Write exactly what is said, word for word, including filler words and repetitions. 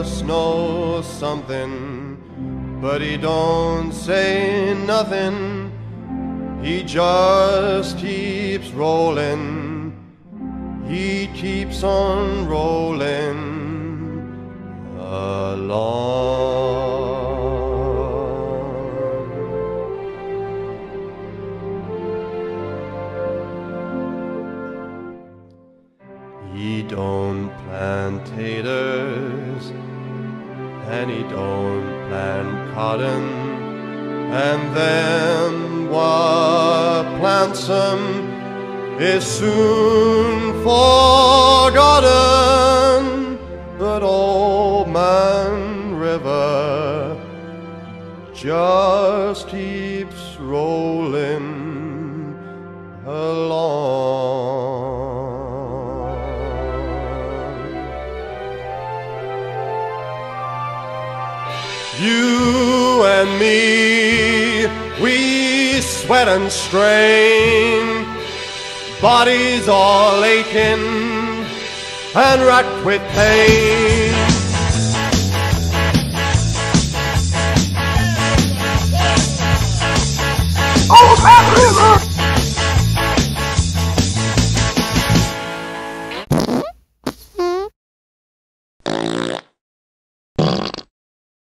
must know something, but he don't say nothing. He just keeps rolling. He keeps on rolling along. He don't plant taters, and he don't plant cotton, and then what plants 'em is soon forgotten. But Old Man River just keeps rolling along. You and me, we sweat and strain, bodies all aching and racked with pain.